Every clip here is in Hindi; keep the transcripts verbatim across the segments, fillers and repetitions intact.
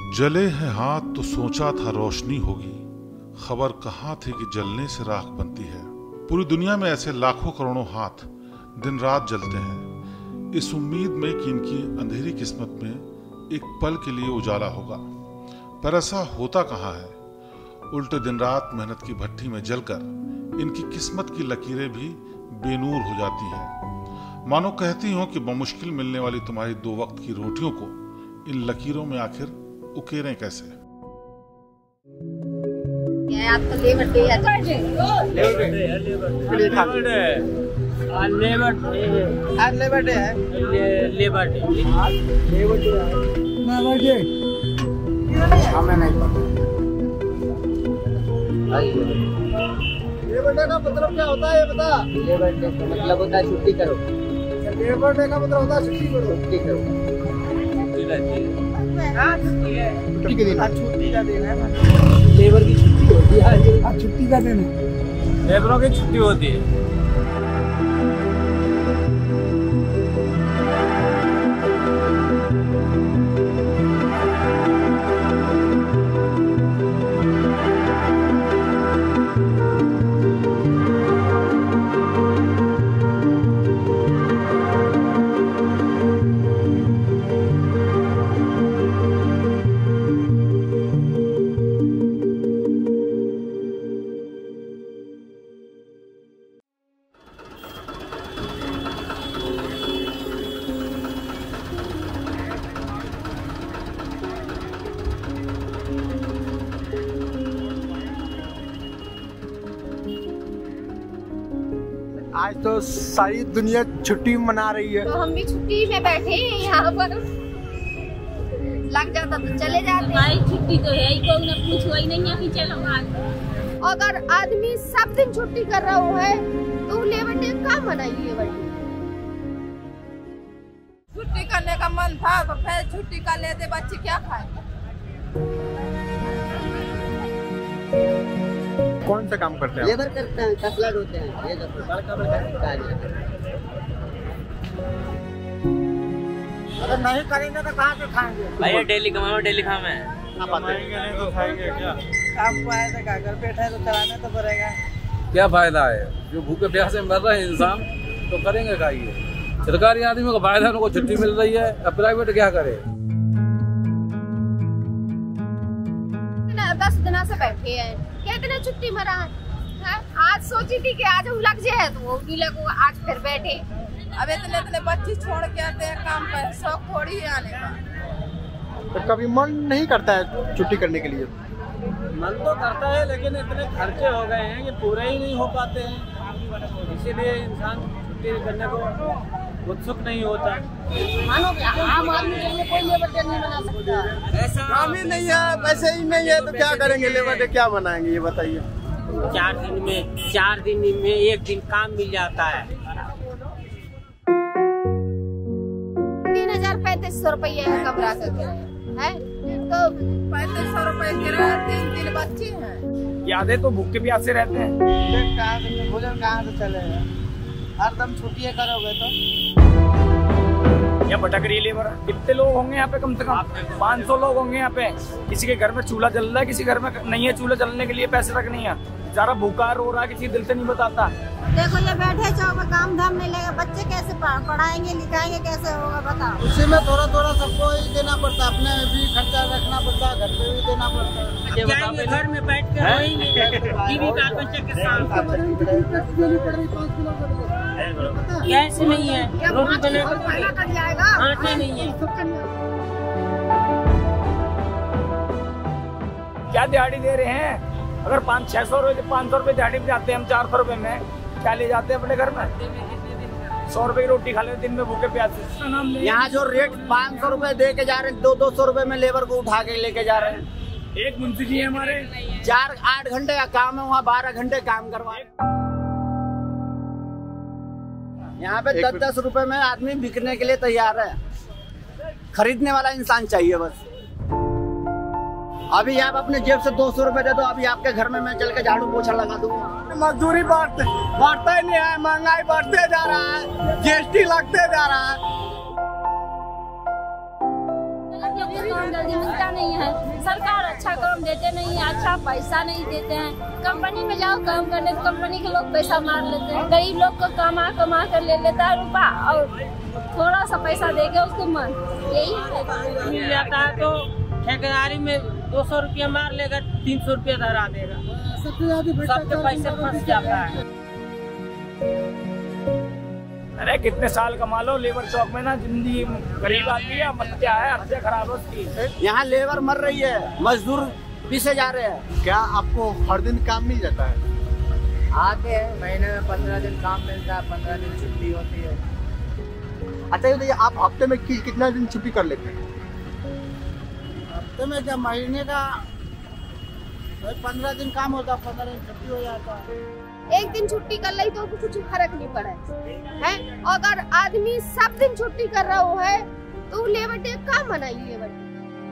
जले हैं हाथ तो सोचा था रोशनी होगी, खबर कहाँ थी कि जलने से राख बनती है। पूरी दुनिया में ऐसे लाखों करोड़ों हाथ दिन रात जलते हैं, इस उम्मीद में कि इनकी अंधेरी किस्मत में एक पल के लिए उजाला होगा, पर ऐसा होता कहाँ है। उल्टे दिन रात मेहनत की भट्टी में जलकर इनकी किस्मत की लकीरें भी बेनूर हो जाती हैं। मानो कहती हो कि बमुश्किल मिलने वाली तुम्हारी दो वक्त की रोटियों को इन लकीरों में आखिर उकेरें कैसे। आज तो लेबर डे है, लेबर डे है, लेबर डे है, आज लेबर डे है, आज लेबर डे है, labour day labour day labour day हमें नहीं पता। लेबर डे का मतलब क्या होता है ये बता। लेबर डे का मतलब होता है छुट्टी करो। लेबर डे का मतलब होता है छुट्टी करो, छुट्टी करो। छुट्टी रहती है, हाँ छुट्टी है, छुट्टी के दिन, आज छुट्टी का दिन है, लेबर की छुट्टी होती है, आज छुट्टी का दिन है, लेबरों की छुट्टी होती है। आज तो सारी दुनिया छुट्टी मना रही है, तो हम भी छुट्टी में बैठे हैं यहाँ पर। लग जाता तो चले जाते। भाई छुट्टी तो है ही, कोई ना पूछो ही नहीं है कि चलो आज। अगर आदमी सब दिन छुट्टी कर रहा हो है तो लेबर डे कहाँ मनाई लेबर डे। छुट्टी करने का मन था तो फिर छुट्टी कर लेते, बच्चे क्या खाएंगे। कौन सा काम करते हैं? लेबर करते हैं, कसलट होते हैं, ये सब बड़का बड़का कार्य है। अगर नहीं करेंगे तो कहाँ से खाएंगे? भाई डेली कमाओ, डेली खावे। कमाएंगे नहीं तो खाएंगे क्या? आपको आया था, घर पेट है तो चलाना तो पड़ेगा। क्या फायदा है, जो भूखे प्यासे मर रहे हैं इंसान तो करेंगे क्या? ये सरकारी आदमी को फायदा है, उनको छुट्टी मिल रही है, अब प्राइवेट क्या करे। दस दिन से बैठे हैं, कितने छुट्टी मरा है। आज सोची थी कि आज उलग जाए तो वो भी लगो, आज फिर बैठे। अब इतने इतने बच्चे छोड़ के आते हैं काम पर, शौक थोड़ी है आने का। तो कभी मन नहीं करता है छुट्टी करने के लिए? मन तो करता है, लेकिन इतने खर्चे हो गए हैं कि पूरे ही नहीं हो पाते हैं, इसीलिए इंसान छुट्टी करने को उत्सुक नहीं होता। मानो कि आम आदमी के लिए कोई लेबर डे नहीं बना सकता। ऐसा काम ही नहीं है, पैसे ही नहीं है तो क्या करेंगे? लेबर डे क्या बनाएंगे ये बताइए। चार दिन में चार दिन में एक दिन काम मिल जाता है। तीन हजार पैंतीस सौ रुपये है कमरा का किराया है, तो पैंतीस सौ रुपए किराया, तीन तीन बच्चे हैं। यादें तो भूखे प्यासे रहते हैं। कहाँ से भोजन कहाँ से चलेगा? हर दम छुट्टियाँ करोगे तो या भटक रही लेबर। कितने लोग होंगे यहाँ पे? कम से कम पाँच सौ लोग होंगे यहाँ पे। किसी के घर में चूल्हा जल रहा है, किसी घर में नहीं है चूल्हा जलने के लिए पैसे तक नहीं है, बेचारा भूखा रो रहा है, किसी दिल से नहीं बताता। देखो ये बैठे चौक काम धाम नहीं लगे, बच्चे कैसे पढ़ाएंगे लिखाएंगे, कैसे होगा बताओ। उसी में थोड़ा थोड़ा सबको ही देना पड़ता है, अपने भी खर्चा रखना पड़ता है, घर पे भी देना पड़ता है। घर में बैठ कर टीवी का बच्चे के साथ गैस नहीं है, रोटी बने आटे नहीं है। क्या दिहाड़ी दे रहे हैं? अगर पाँच छह सौ रुपए पाँच सौ रुपए दिहाड़ी में जाते हैं हम, चार सौ रुपए में क्या ले जाते हैं अपने घर में? सौ रुपए की रोटी खा लेते दिन में भूखे प्यासे। यहाँ जो रेट पाँच सौ रुपए दे के जा रहे हैं, दो दो सौ रुपए में लेबर को उठा के लेके जा रहे हैं। एक मुंशी जी है हमारे, चार आठ घंटे का काम है, वहाँ बारह घंटे काम करवाए। यहाँ पे दस दस रुपए में आदमी बिकने के लिए तैयार है, खरीदने वाला इंसान चाहिए बस। अभी आप अपने जेब से दो सौ रुपए दे दो, अभी आपके घर में मैं चल के झाड़ू पोछा लगा दूंगा। मजदूरी बढ़ते बढ़ता ही नहीं है, महंगाई बढ़ते जा रहा है, जीएसटी लगते जा रहा है। जल्दी मिलता नहीं है। हैं। सरकार अच्छा काम देते नहीं है, अच्छा पैसा नहीं देते हैं। कंपनी में जाओ काम करने तो कंपनी के लोग पैसा मार लेते हैं। गरीब लोग को कमा कमा कर ले लेता है रुपया और थोड़ा सा पैसा देगा उसको मन यही है। मिल जाता है तो ठेकेदारी में दो सौ रुपया मार लेगा, तीन सौ रुपया धरा देगा, सबके पैसे फंस जाता है। अरे कितने साल कमा लो लेबर चौक में ना, जिंदगी गरीब आदमी है, मस्तिया है, हद खराब है उसकी। यहाँ लेबर मर रही है, मजदूर पीछे जा रहे हैं। क्या आपको हर दिन काम मिल जाता है? आते हैं, महीने में पंद्रह दिन काम मिलता है, पंद्रह दिन छुट्टी होती है। अच्छा ये बताइए, आप हफ्ते में कि, कितना दिन छुट्टी कर लेते हैं? हफ्ते में जब महीने का पंद्रह दिन काम होता है, पंद्रह दिन छुट्टी हो जाता है। एक दिन छुट्टी कर ली तो कुछ फर्क नहीं पड़ा है। अगर आदमी सब दिन छुट्टी कर रहा हो है तो लेबर डे का मनाई लेबर डे।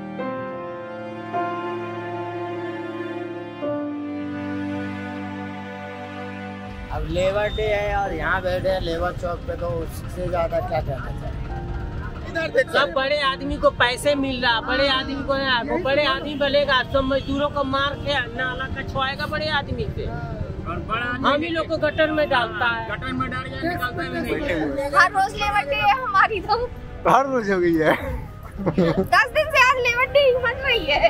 अब लेबर डे है और यहाँ बैठे हैं लेबर चौक पे, तो उससे ज्यादा क्या कहना चाहिए। सब बड़े आदमी को पैसे मिल रहा, बड़े आदमी को है, बड़े आदमी बनेगा, सब मजदूरों को मार के नाला कछवाएगा बड़े आदमी से। हम ही लोग को गटर में डालता है, गटर में डाल के निकालता है। हर रोज लेबर डे है हमारी तो। हर रोज हो गई है। दस दिन से आज लेबर डे मन रही है।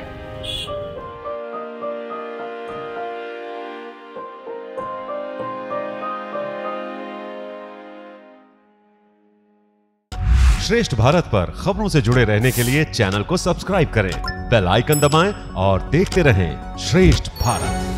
श्रेष्ठ भारत पर खबरों से जुड़े रहने के लिए चैनल को सब्सक्राइब करें, बेल आइकन दबाएं और देखते रहें श्रेष्ठ भारत।